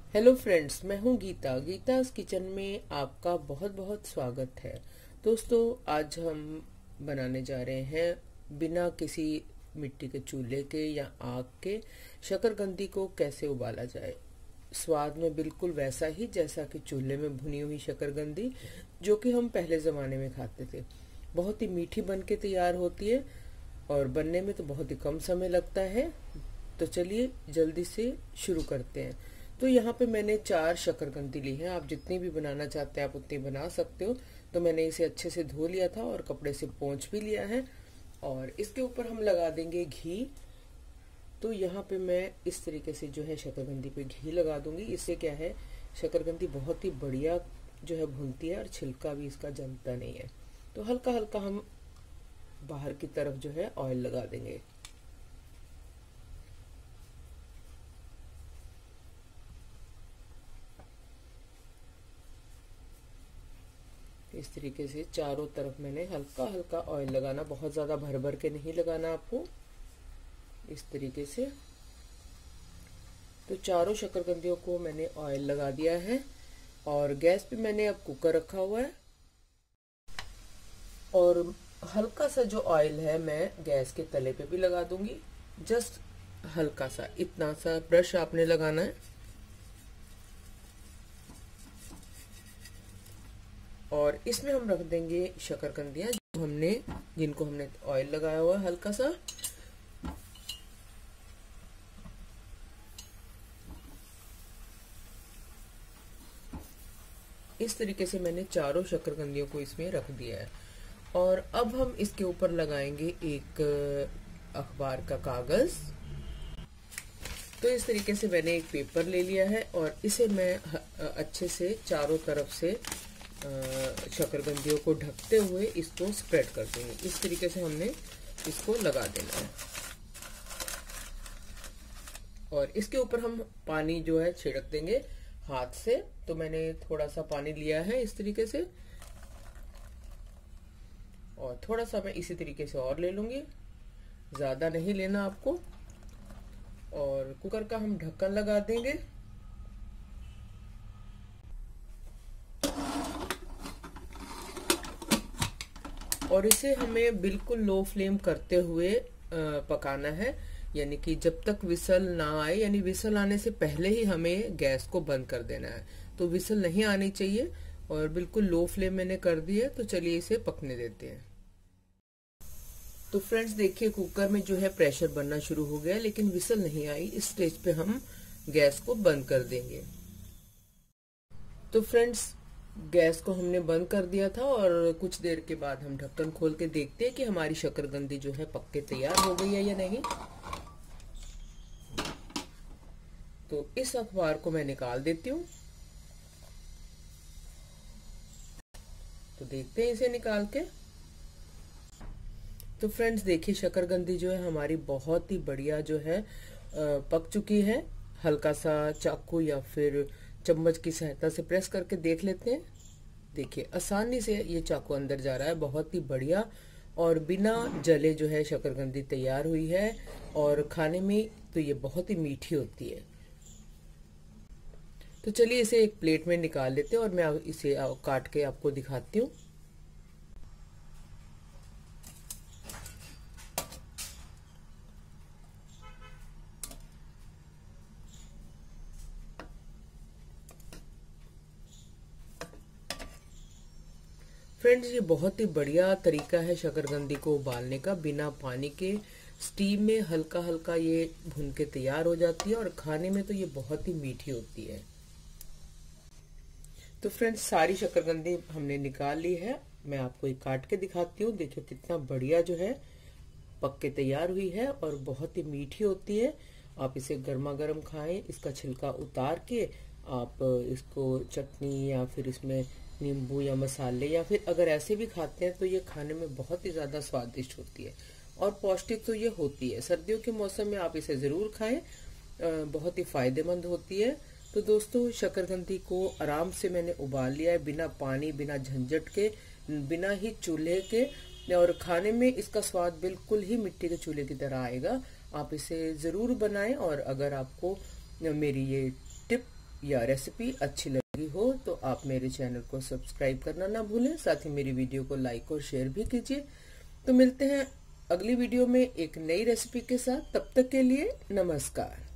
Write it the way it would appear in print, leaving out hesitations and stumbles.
Hello friends, मैं हूं Gita. गीता's kitchen में आपका बहुत बहुत स्वागत है। दोस्तों, आज हम बनाने जा रहे हैं बिना किसी मिट्टी के चूल्हे के या आग के शकरकंदी को कैसे उबाला जाए। स्वाद में बिल्कुल वैसा ही जैसा कि चूल्हे में भुनी हुई शकरकंदी जो कि हम पहले ज़माने में खाते थे। बहुत ही मीठी बन के तैयार होती है और बनने में तो बहुत ही कम समय लगता है। तो चलिए जल्दी से शुरू करते हैं। तो यहाँ पे मैंने 4 शकरकंदी ली है। आप जितनी भी बनाना चाहते हैं आप उतनी बना सकते हो। तो मैंने इसे अच्छे से धो लिया था और कपड़े से पोंछ भी लिया है और इसके ऊपर हम लगा देंगे घी। तो यहाँ पे मैं इस तरीके से जो है शकरकंदी पे घी लगा दूंगी। इससे क्या है, शकरकंदी बहुत ही बढ़िया जो है भुनती है और छिलका भी इसका जमता नहीं है। तो हल्का हल्का हम बाहर की तरफ जो है ऑयल लगा देंगे। इस तरीके से चारों तरफ मैंने हल्का हल्का ऑयल लगाना, बहुत ज़्यादा भर भर के नहीं लगाना आपको, इस तरीके से। तो चारों शकरकंदियों को मैंने ऑयल लगा दिया है और गैस पे मैंने अब कुकर रखा हुआ है और हल्का सा जो ऑयल है मैं गैस के तले पे भी लगा दूंगी। जस्ट हल्का सा, इतना सा ब्रश आपने लगाना है और इसमें हम रख देंगे शकरकंदियां जिनको हमने ऑयल लगाया हुआ है हल्का सा। इस तरीके से मैंने चारों शकरकंदियों को इसमें रख दिया है और अब हम इसके ऊपर लगाएंगे एक अखबार का कागज। तो इस तरीके से मैंने एक पेपर ले लिया है और इसे मैं अच्छे से चारों तरफ से शकरकंदियों को ढकते हुए इसको स्प्रेड कर देंगे। इस तरीके से हमने इसको लगा देना है और इसके ऊपर हम पानी जो है छिड़क देंगे हाथ से। तो मैंने थोड़ा सा पानी लिया है इस तरीके से और थोड़ा सा मैं इसी तरीके से और ले लूंगी, ज्यादा नहीं लेना आपको। और कुकर का हम ढक्कन लगा देंगे और इसे हमें बिल्कुल लो फ्लेम करते हुए पकाना है, यानी कि जब तक विसल ना आए, यानी विसल आने से पहले ही हमें गैस को बंद कर देना है। तो विसल नहीं आनी चाहिए और बिल्कुल लो फ्लेम मैंने कर दी है। तो चलिए इसे पकने देते हैं। तो फ्रेंड्स देखिए, कुकर में जो है प्रेशर बनना शुरू हो गया लेकिन विसल नहीं आई। इस स्टेज पे हम गैस को बंद कर देंगे। तो फ्रेंड्स गैस को हमने बंद कर दिया था और कुछ देर के बाद हम ढक्कन खोल के देखते हैं कि हमारी शकरकंदी जो है पक के तैयार हो गई है या नहीं। तो इस अखबार को मैं निकाल देती हूँ। तो देखते हैं इसे निकाल के। तो फ्रेंड्स देखिए, शकरकंदी जो है हमारी बहुत ही बढ़िया जो है पक चुकी है। हल्का सा चाकू या फिर चम्मच की सहायता से प्रेस करके देख लेते हैं। देखिए आसानी से ये चाकू अंदर जा रहा है, बहुत ही बढ़िया और बिना जले जो है शकरकंदी तैयार हुई है और खाने में तो ये बहुत ही मीठी होती है। तो चलिए इसे एक प्लेट में निकाल लेते हैं और मैं इसे काट के आपको दिखाती हूँ। फ्रेंड्स ये बहुत ही बढ़िया तरीका है शकरकंदी को उबालने का, बिना पानी के स्टीम में हल्का हल्का ये भुन के तैयार हो जाती है और खाने में तो ये बहुत ही मीठी होती है। तो फ्रेंड्स सारी शकरकंदी हमने निकाल ली है। मैं आपको एक काट के दिखाती हूँ। देखिए कितना बढ़िया जो है पक के तैयार हुई है और बहुत ही मीठी होती है। आप इसे गर्मा गर्म खाएं। इसका छिलका उतार के आप इसको चटनी या फिर इसमें नींबू या मसाले या फिर अगर ऐसे भी खाते हैं तो ये खाने में बहुत ही ज्यादा स्वादिष्ट होती है और पौष्टिक तो ये होती है। सर्दियों के मौसम में आप इसे जरूर खाएं, बहुत ही फायदेमंद होती है। तो दोस्तों शकरकंदी को आराम से मैंने उबाल लिया है, बिना पानी, बिना झंझट के, बिना ही चूल्हे के, और खाने में इसका स्वाद बिल्कुल ही मिट्टी के चूल्हे की तरह आएगा। आप इसे जरूर बनाएं और अगर आपको मेरी ये टिप या रेसिपी अच्छी लगी हो तो आप मेरे चैनल को सब्सक्राइब करना ना भूलें, साथ ही मेरी वीडियो को लाइक और शेयर भी कीजिए। तो मिलते हैं अगली वीडियो में एक नई रेसिपी के साथ। तब तक के लिए नमस्कार।